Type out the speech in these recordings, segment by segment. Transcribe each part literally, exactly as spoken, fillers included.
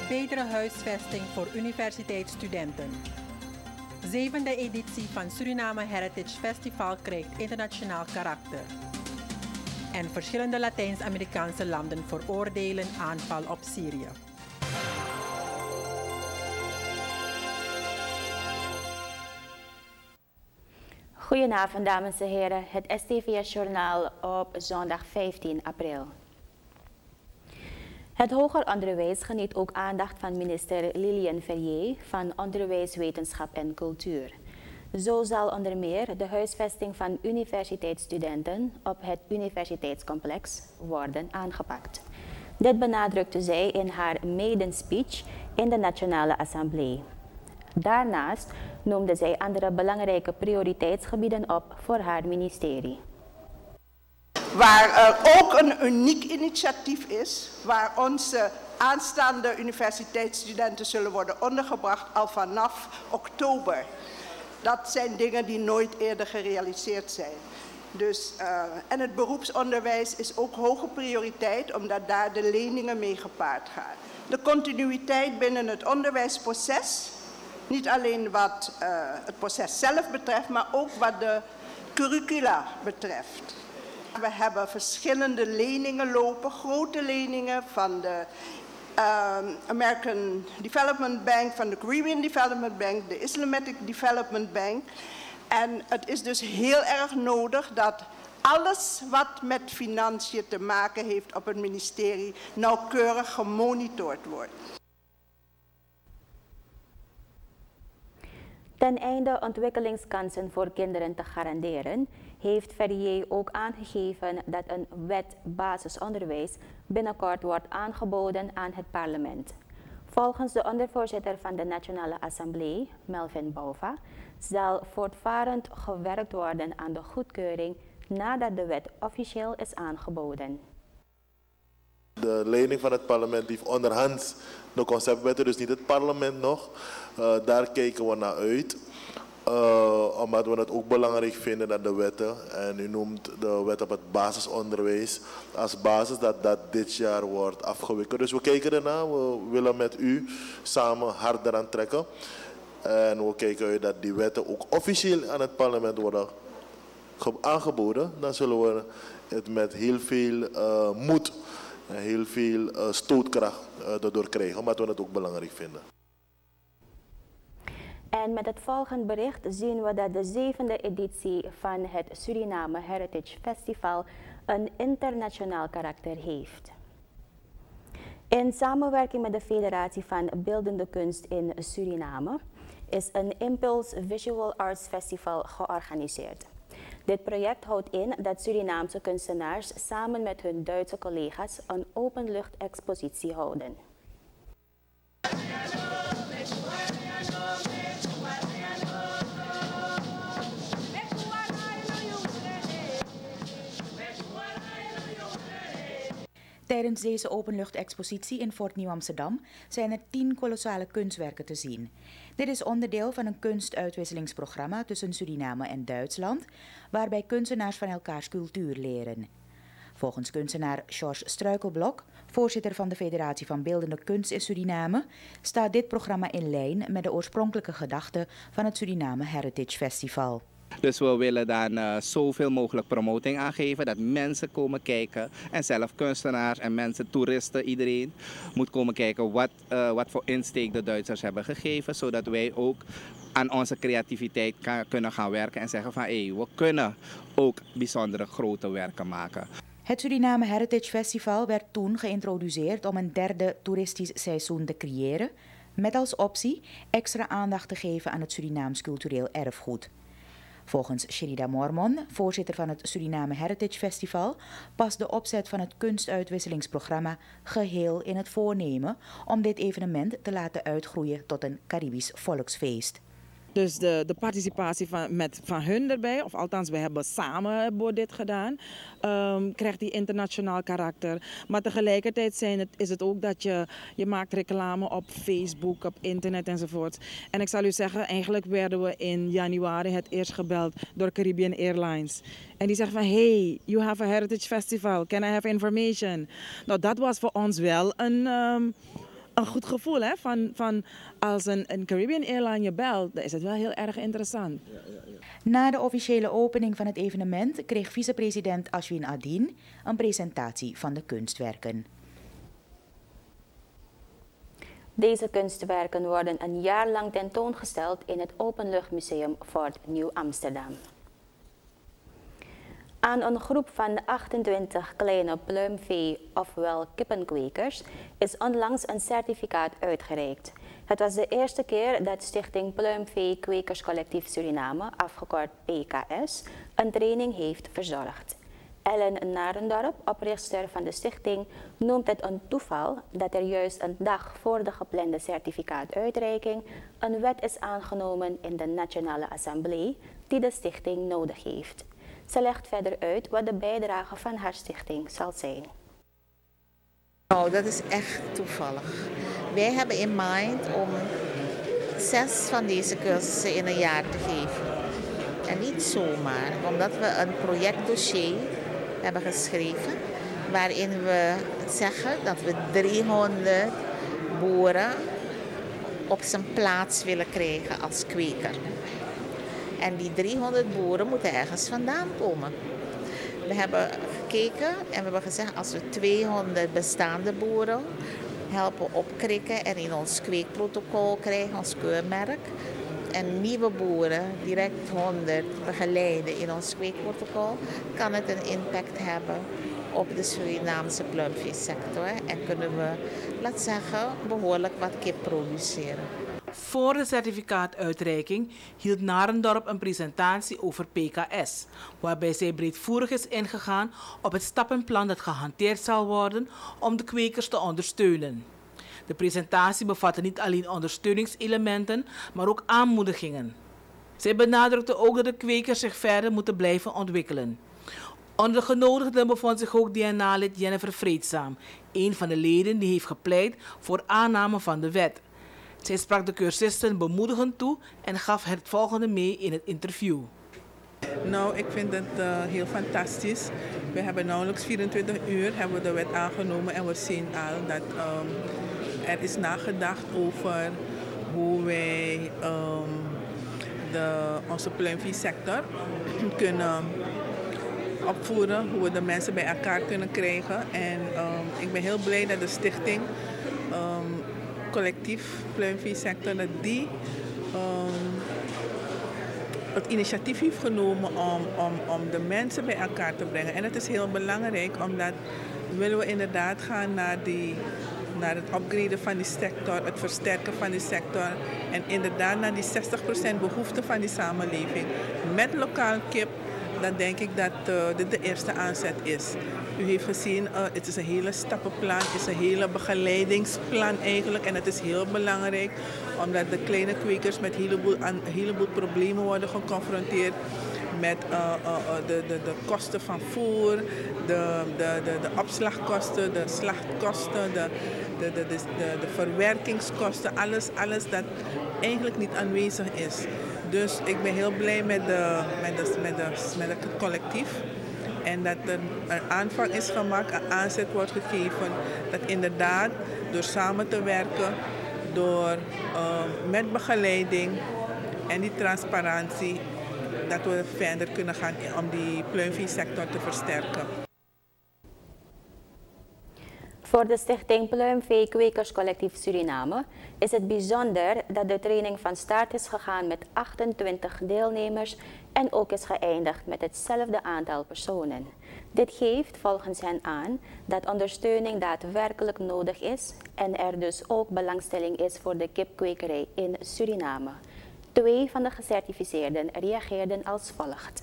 betere huisvesting voor universiteitsstudenten. Zevende editie van Suriname Heritage Festival krijgt internationaal karakter. En verschillende Latijns-Amerikaanse landen veroordelen aanval op Syrië. Goedenavond dames en heren, het S T V S-journaal op zondag vijftien april. Het hoger onderwijs geniet ook aandacht van minister Lilian Verrier van Onderwijs, Wetenschap en Cultuur. Zo zal onder meer de huisvesting van universiteitsstudenten op het universiteitscomplex worden aangepakt. Dit benadrukte zij in haar maiden speech in de Nationale Assemblée. Daarnaast noemde zij andere belangrijke prioriteitsgebieden op voor haar ministerie. Waar er ook een uniek initiatief is, waar onze aanstaande universiteitsstudenten zullen worden ondergebracht al vanaf oktober. Dat zijn dingen die nooit eerder gerealiseerd zijn. Dus, uh, en het beroepsonderwijs is ook hoge prioriteit, omdat daar de leningen mee gepaard gaan. De continuïteit binnen het onderwijsproces, niet alleen wat uh, het proces zelf betreft, maar ook wat de curricula betreft. We hebben verschillende leningen lopen, grote leningen van de uh, American Development Bank, van de Caribbean Development Bank, de Islamic Development Bank. En het is dus heel erg nodig dat alles wat met financiën te maken heeft op het ministerie nauwkeurig gemonitord wordt. Ten einde ontwikkelingskansen voor kinderen te garanderen, heeft Verrier ook aangegeven dat een wet basisonderwijs binnenkort wordt aangeboden aan het parlement. Volgens de ondervoorzitter van de Nationale Assemblée, Melvin Bouva, zal voortvarend gewerkt worden aan de goedkeuring nadat de wet officieel is aangeboden. De leiding van het parlement heeft onderhands de conceptwetten, dus niet het parlement nog. Uh, daar kijken we naar uit. Uh, omdat we het ook belangrijk vinden dat de wetten, en u noemt de wet op het basisonderwijs als basis, dat dat dit jaar wordt afgewikkeld. Dus we kijken ernaar, we willen met u samen hard eraan trekken. En we kijken uit dat die wetten ook officieel aan het parlement worden aangeboden. Dan zullen we het met heel veel uh, moed en heel veel uh, stootkracht uh, erdoor krijgen, omdat we het ook belangrijk vinden. En met het volgende bericht zien we dat de zevende editie van het Suriname Heritage Festival een internationaal karakter heeft. In samenwerking met de Federatie van Beeldende Kunst in Suriname is een Impulse Visual Arts Festival georganiseerd. Dit project houdt in dat Surinaamse kunstenaars samen met hun Duitse collega's een openluchtexpositie houden. Tijdens deze openluchtexpositie in Fort Nieuw-Amsterdam zijn er tien kolossale kunstwerken te zien. Dit is onderdeel van een kunstuitwisselingsprogramma tussen Suriname en Duitsland, waarbij kunstenaars van elkaars cultuur leren. Volgens kunstenaar George Struikelblok, voorzitter van de Federatie van Beeldende Kunst in Suriname, staat dit programma in lijn met de oorspronkelijke gedachte van het Suriname Heritage Festival. Dus we willen dan uh, zoveel mogelijk promoting aangeven, dat mensen komen kijken en zelf kunstenaars en mensen, toeristen, iedereen moet komen kijken wat, uh, wat voor insteek de Duitsers hebben gegeven, zodat wij ook aan onze creativiteit kan, kunnen gaan werken en zeggen van hé, hey, we kunnen ook bijzondere grote werken maken. Het Suriname Heritage Festival werd toen geïntroduceerd om een derde toeristisch seizoen te creëren, met als optie extra aandacht te geven aan het Surinaams cultureel erfgoed. Volgens Sherida Mormon, voorzitter van het Suriname Heritage Festival, past de opzet van het kunstuitwisselingsprogramma geheel in het voornemen om dit evenement te laten uitgroeien tot een Caribisch volksfeest. Dus de, de participatie van, met, van hun erbij, of althans wij hebben samen hebben dit gedaan, um, krijgt die internationaal karakter. Maar tegelijkertijd zijn het, is het ook dat je, je maakt reclame op Facebook, op internet enzovoort. En ik zal u zeggen, eigenlijk werden we in januari het eerst gebeld door Caribbean Airlines. En die zeggen van, hey, you have a heritage festival, can I have information? Nou, dat was voor ons wel een... Um, een goed gevoel, hè? Van, van als een, een Caribbean Airline je belt, dan is het wel heel erg interessant. Ja, ja, ja. Na de officiële opening van het evenement kreeg vicepresident Ashwin Adin een presentatie van de kunstwerken. Deze kunstwerken worden een jaar lang tentoongesteld in het Openluchtmuseum Fort Nieuw Amsterdam. Aan een groep van achtentwintig kleine pluimvee, ofwel kippenkwekers, is onlangs een certificaat uitgereikt. Het was de eerste keer dat Stichting Pluimvee Kwekerscollectief Suriname, afgekort P K S, een training heeft verzorgd. Ellen Narendorp, oprichter van de stichting, noemt het een toeval dat er juist een dag voor de geplande certificaatuitreiking een wet is aangenomen in de Nationale Assemblée die de stichting nodig heeft. Ze legt verder uit wat de bijdrage van haar stichting zal zijn. Nou, dat is echt toevallig. Wij hebben in mind om zes van deze cursussen in een jaar te geven. En niet zomaar, omdat we een projectdossier hebben geschreven waarin we zeggen dat we driehonderd boeren op zijn plaats willen krijgen als kweker. En die driehonderd boeren moeten ergens vandaan komen. We hebben gekeken en we hebben gezegd als we tweehonderd bestaande boeren helpen opkrikken en in ons kweekprotocol krijgen, ons keurmerk. En nieuwe boeren direct honderd begeleiden in ons kweekprotocol, kan het een impact hebben op de Surinaamse pluimveesector. En kunnen we, laat zeggen, behoorlijk wat kip produceren. Voor de certificaatuitreiking hield Narendorp een presentatie over P K S, waarbij zij breedvoerig is ingegaan op het stappenplan dat gehanteerd zal worden om de kwekers te ondersteunen. De presentatie bevatte niet alleen ondersteuningselementen, maar ook aanmoedigingen. Zij benadrukte ook dat de kwekers zich verder moeten blijven ontwikkelen. Onder de genodigden bevond zich ook D N A-lid Jennifer Vreedzaam, een van de leden die heeft gepleit voor aanname van de wet. Zij sprak de cursisten bemoedigend toe en gaf het volgende mee in het interview. Nou, ik vind het uh, heel fantastisch. We hebben nauwelijks vierentwintig uur hebben we de wet aangenomen en we zien al dat um, er is nagedacht over hoe wij um, de, onze pluimveesector kunnen opvoeren, hoe we de mensen bij elkaar kunnen krijgen. En um, ik ben heel blij dat de stichting um, collectief pluimveesector, dat die um, het initiatief heeft genomen om, om, om de mensen bij elkaar te brengen. En het is heel belangrijk, omdat willen we inderdaad gaan naar, die, naar het upgraden van die sector, het versterken van die sector en inderdaad naar die zestig procent behoefte van die samenleving met lokaal kip, dan denk ik dat uh, dit de eerste aanzet is. U heeft gezien, uh, het is een hele stappenplan, het is een hele begeleidingsplan eigenlijk. En het is heel belangrijk, omdat de kleine kwekers met een heleboel, een heleboel problemen worden geconfronteerd. Met uh, uh, de, de, de kosten van voer, de, de, de, de opslagkosten, de slachtkosten, de, de, de, de, de, de verwerkingskosten. Alles, alles dat eigenlijk niet aanwezig is. Dus ik ben heel blij met, de, met, de, met, de, met het collectief. En dat er een aanvang is gemaakt, een aanzet wordt gegeven. Dat inderdaad door samen te werken, door uh, met begeleiding en die transparantie, dat we verder kunnen gaan om die pluimveesector te versterken. Voor de stichting Pluimvee Kwekerscollectief Suriname is het bijzonder dat de training van start is gegaan met achtentwintig deelnemers en ook is geëindigd met hetzelfde aantal personen. Dit geeft volgens hen aan dat ondersteuning daadwerkelijk nodig is en er dus ook belangstelling is voor de kipkwekerij in Suriname. Twee van de gecertificeerden reageerden als volgt.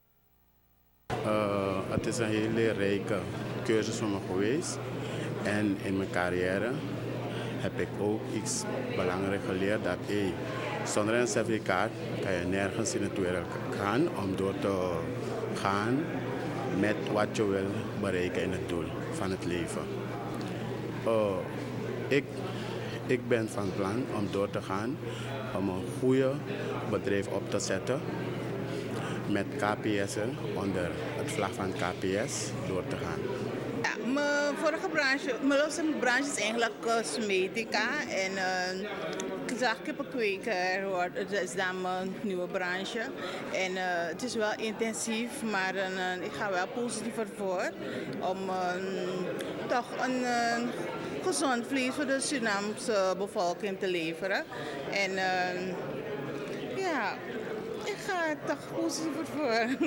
Uh, het is een hele rijke cursus voor me geweest. En in mijn carrière heb ik ook iets belangrijks geleerd dat hey, zonder een certificaat kan je nergens in het wereld gaan om door te gaan met wat je wil bereiken in het doel van het leven. Uh, ik, ik ben van plan om door te gaan om een goede bedrijf op te zetten met K P S'en onder het vlag van K P S door te gaan. Ja, mijn vorige branche, mijn branche is eigenlijk cosmetica en uh, kippenkweker, dat is dan mijn nieuwe branche. En uh, het is wel intensief, maar uh, ik ga wel positiever voor om uh, toch een uh, gezond vlees voor de Surinaamse bevolking te leveren. En uh, ja, ik ga er toch positiever voor.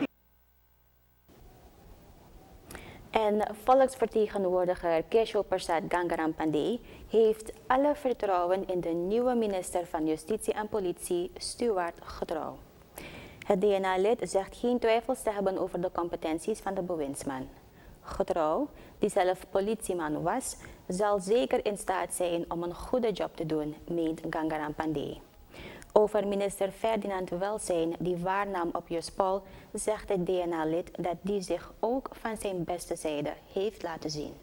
En volksvertegenwoordiger Kesho Persad Gangaram Pandey heeft alle vertrouwen in de nieuwe minister van Justitie en Politie, Stuart Getrouw. Het D N A-lid zegt geen twijfels te hebben over de competenties van de bewindsman. Getrouw, die zelf politieman was, zal zeker in staat zijn om een goede job te doen, meent Gangaram Pandey. Over minister Ferdinand Welsijn, die waarnam op Juspol, zegt het D N A-lid dat die zich ook van zijn beste zijde heeft laten zien.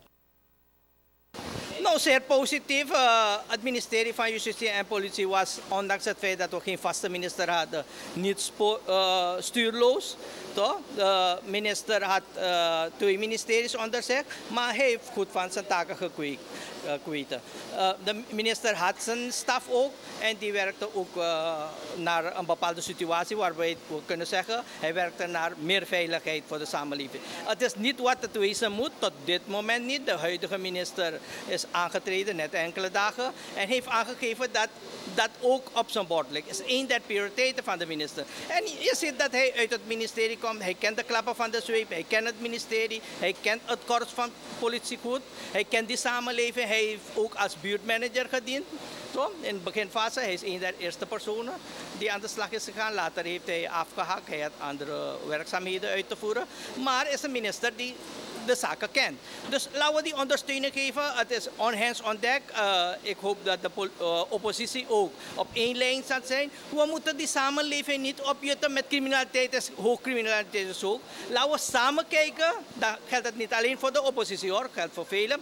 Nou, zeer positief. Uh, het ministerie van Justitie en Politie was, ondanks het feit dat we geen vaste minister hadden, niet uh, stuurloos. Toch? De minister had uh, twee ministeries onder zich, maar hij heeft goed van zijn taken gekweekt. Uh, de minister had zijn staf ook en die werkte ook uh, naar een bepaalde situatie waarbij we kunnen zeggen, hij werkte naar meer veiligheid voor de samenleving. Het is niet wat het wezen moet, tot dit moment niet. De huidige minister is aangetreden, net enkele dagen, en heeft aangegeven dat dat ook op zijn bord ligt. Het is één der prioriteiten van de minister. En je ziet dat hij uit het ministerie komt, hij kent de klappen van de zweep, hij kent het ministerie, hij kent het korps van politie goed, hij kent die samenleving. Hij heeft ook als buurtmanager gediend. Zo, in de beginfase, hij is een der eerste personen die aan de slag is gegaan. Later heeft hij afgehakt, hij had andere werkzaamheden uit te voeren. Maar is een minister die de zaken kent. Dus laten we die ondersteuning geven. Het is on hands on deck. Uh, ik hoop dat de uh, oppositie ook op één lijn zal zijn. We moeten die samenleving niet opjutten met criminaliteit, hoog criminaliteit is hoog. Laten we samen kijken. Dan geldt het niet alleen voor de oppositie hoor, geldt voor velen.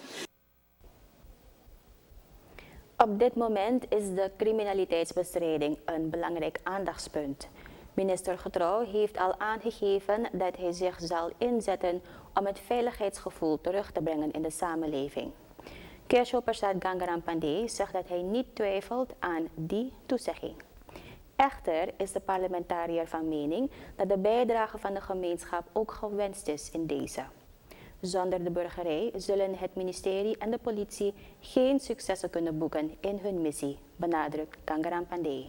Op dit moment is de criminaliteitsbestrijding een belangrijk aandachtspunt. Minister Getrouw heeft al aangegeven dat hij zich zal inzetten om het veiligheidsgevoel terug te brengen in de samenleving. Kesho Persad Gangaram Pandey zegt dat hij niet twijfelt aan die toezegging. Echter is de parlementariër van mening dat de bijdrage van de gemeenschap ook gewenst is in deze. Zonder de burgerij zullen het ministerie en de politie geen successen kunnen boeken in hun missie, benadrukt Gangaram Pandey.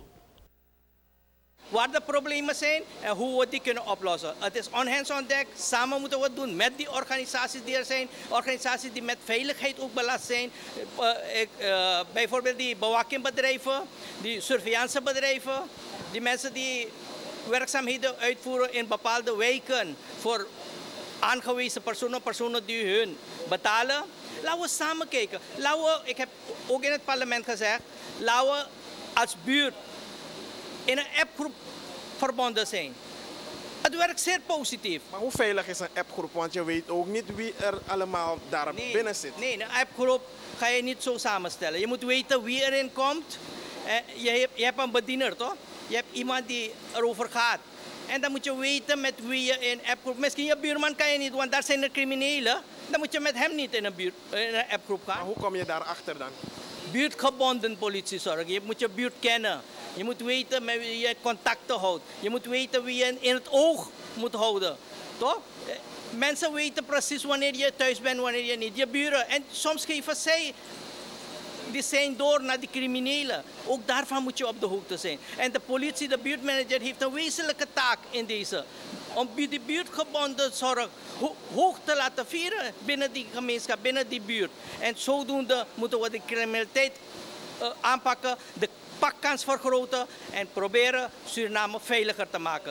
Waar de problemen zijn en hoe we die kunnen oplossen. Het is on hands on deck. Samen moeten we het doen met die organisaties die er zijn. Organisaties die met veiligheid ook belast zijn. Uh, ik, uh, bijvoorbeeld die bewakingbedrijven, die surveillancebedrijven. Die mensen die werkzaamheden uitvoeren in bepaalde wijken voor aangewezen personen, personen die hun betalen. Laten we samen kijken. Laten we, ik heb ook in het parlement gezegd, laten we als buurt in een appgroep verbonden zijn. Het werkt zeer positief. Maar hoe veilig is een appgroep? Want je weet ook niet wie er allemaal daar nee, binnen zit. Nee, een appgroep ga je niet zo samenstellen. Je moet weten wie erin komt. Je hebt, je hebt een bediener, toch? Je hebt iemand die erover gaat. En dan moet je weten met wie je in een appgroep... Misschien je buurman kan je niet, want daar zijn er criminelen. Dan moet je met hem niet in een, buurt, in een appgroep gaan. Maar hoe kom je daarachter dan? Buurtgebonden politiezorg. Je moet je buurt kennen. Je moet weten met wie je contacten houdt. Je moet weten wie je in het oog moet houden. Toch? Mensen weten precies wanneer je thuis bent, wanneer je niet. Je buren. En soms geven zij die zijn door naar die criminelen. Ook daarvan moet je op de hoogte zijn. En de politie, de buurtmanager, heeft een wezenlijke taak in deze. Om die buurtgebonden zorg ho hoog te laten vieren binnen die gemeenschap, binnen die buurt. En zodoende moeten we de criminaliteit uh, aanpakken, de pakkans vergroten en proberen Suriname veiliger te maken.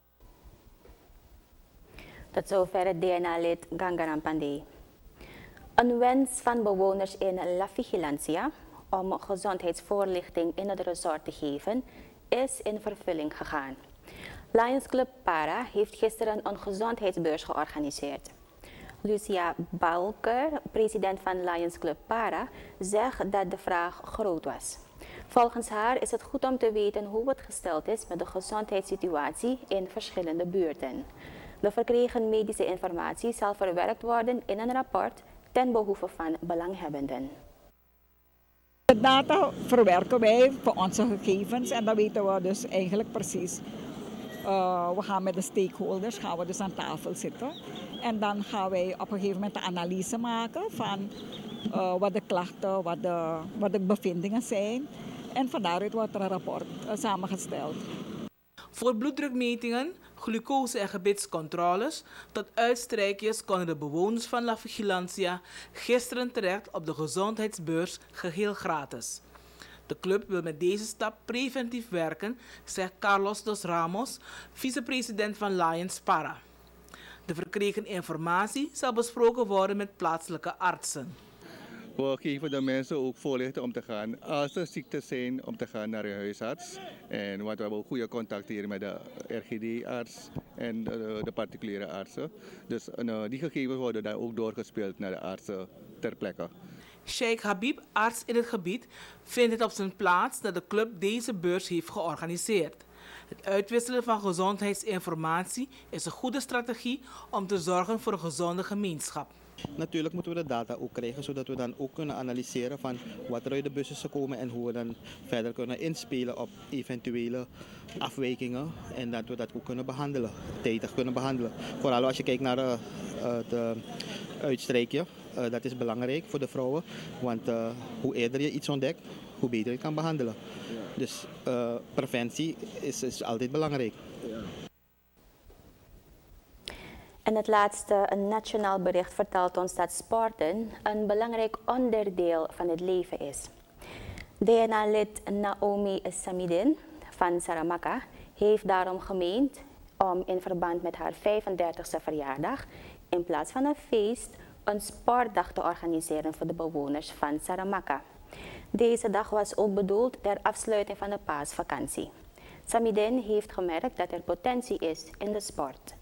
Tot zover het D N A-lid Gangaram Pandey. Een wens van bewoners in La Vigilancia om gezondheidsvoorlichting in het resort te geven is in vervulling gegaan. Lions Club Para heeft gisteren een gezondheidsbeurs georganiseerd. Lucia Balker, president van Lions Club Para, zegt dat de vraag groot was. Volgens haar is het goed om te weten hoe het gesteld is met de gezondheidssituatie in verschillende buurten. De verkregen medische informatie zal verwerkt worden in een rapport ten behoeve van belanghebbenden. De data verwerken wij voor onze gegevens en dan weten we dus eigenlijk precies. Uh, we gaan met de stakeholders gaan we dus aan tafel zitten en dan gaan wij op een gegeven moment de analyse maken van uh, wat de klachten, wat de, wat de bevindingen zijn en van daaruit wordt er een rapport uh, samengesteld. Voor bloeddrukmetingen, glucose- en gebitscontroles tot uitstrijkjes konden de bewoners van La Vigilancia gisteren terecht op de gezondheidsbeurs geheel gratis. De club wil met deze stap preventief werken, zegt Carlos dos Ramos, vicepresident van Lions Para. De verkregen informatie zal besproken worden met plaatselijke artsen. We geven de mensen ook voorlichting om te gaan, als er ziektes zijn, om te gaan naar hun huisarts. En want we hebben ook goede contact hier met de R G D-arts en de, de particuliere artsen. Dus uh, die gegevens worden daar ook doorgespeeld naar de artsen ter plekke. Sheikh Habib, arts in het gebied, vindt het op zijn plaats dat de club deze beurs heeft georganiseerd. Het uitwisselen van gezondheidsinformatie is een goede strategie om te zorgen voor een gezonde gemeenschap. Natuurlijk moeten we de data ook krijgen, zodat we dan ook kunnen analyseren van wat er uit de bussen komen en hoe we dan verder kunnen inspelen op eventuele afwijkingen en dat we dat ook kunnen behandelen, tijdig kunnen behandelen. Vooral als je kijkt naar uh, het uh, uitstrijkje, uh, dat is belangrijk voor de vrouwen, want uh, hoe eerder je iets ontdekt, hoe beter je kan behandelen. Dus uh, preventie is, is altijd belangrijk. En het laatste, een nationaal bericht vertelt ons dat sporten een belangrijk onderdeel van het leven is. D N A-lid Naomi Samidin van Saramacca heeft daarom gemeend om in verband met haar vijfendertigste verjaardag in plaats van een feest een sportdag te organiseren voor de bewoners van Saramacca. Deze dag was ook bedoeld ter afsluiting van de paasvakantie. Samidin heeft gemerkt dat er potentie is in de sport.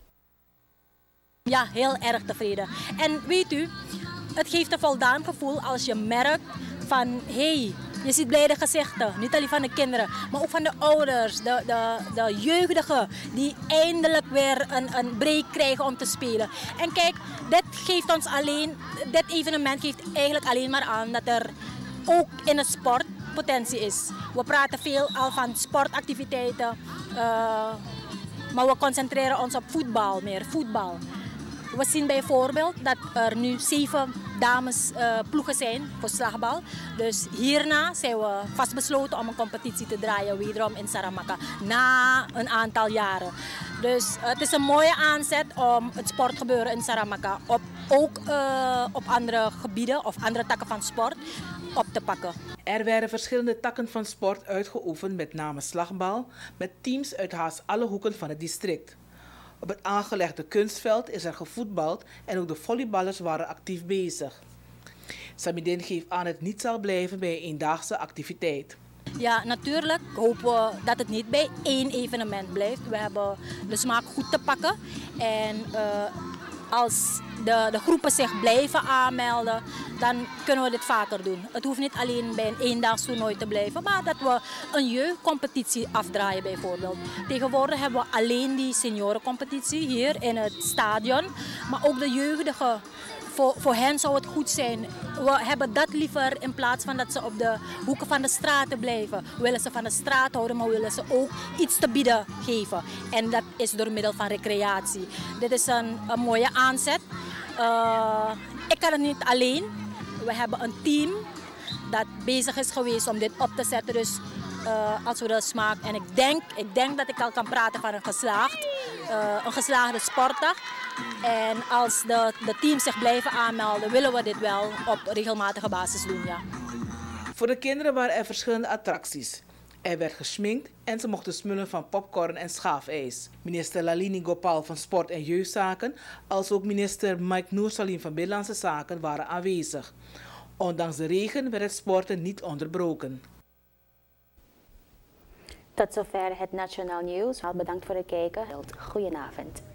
Ja, heel erg tevreden. En weet u, het geeft een voldaan gevoel als je merkt van hé, hey, je ziet blijde gezichten. Niet alleen van de kinderen, maar ook van de ouders, de, de, de jeugdigen die eindelijk weer een, een break krijgen om te spelen. En kijk, dit geeft ons alleen, dit evenement geeft eigenlijk alleen maar aan dat er ook in de sport potentie is. We praten veel al van sportactiviteiten, uh, maar we concentreren ons op voetbal meer, voetbal. We zien bijvoorbeeld dat er nu zeven dames uh, ploegen zijn voor slagbal. Dus hierna zijn we vastbesloten om een competitie te draaien, wederom in Saramacca, na een aantal jaren. Dus uh, het is een mooie aanzet om het sportgebeuren in Saramacca op, ook uh, op andere gebieden of andere takken van sport op te pakken. Er werden verschillende takken van sport uitgeoefend, met name slagbal, met teams uit haast alle hoeken van het district. Op het aangelegde kunstveld is er gevoetbald en ook de volleyballers waren actief bezig. Samidin geeft aan dat het niet zal blijven bij een eendaagse activiteit. Ja, natuurlijk hopen we dat het niet bij één evenement blijft. We hebben de smaak goed te pakken. En uh, als de, de groepen zich blijven aanmelden, dan kunnen we dit vaker doen. Het hoeft niet alleen bij een eendaags toernooi te blijven, maar dat we een jeugdcompetitie afdraaien bijvoorbeeld. Tegenwoordig hebben we alleen die seniorencompetitie hier in het stadion, maar ook de jeugdigen. Voor, voor hen zou het goed zijn. We hebben dat liever in plaats van dat ze op de hoeken van de straten blijven. We willen ze van de straat houden, maar we willen ze ook iets te bieden geven. En dat is door middel van recreatie. Dit is een, een mooie aanzet. Uh, ik kan het niet alleen. We hebben een team dat bezig is geweest om dit op te zetten. Dus uh, als we de smaak... En ik denk, ik denk dat ik al kan praten van een geslaagd, uh, een geslaagde sportdag. En als de, de teams zich blijven aanmelden, willen we dit wel op regelmatige basis doen, ja. Voor de kinderen waren er verschillende attracties. Er werd geschminkt en ze mochten smullen van popcorn en schaafijs. Minister Lalini Gopal van Sport en Jeugdzaken, als ook minister Mike Noorsalim van Binnenlandse Zaken waren aanwezig. Ondanks de regen werd het sporten niet onderbroken. Tot zover het Nationaal Nieuws. Bedankt voor het kijken. Goedenavond.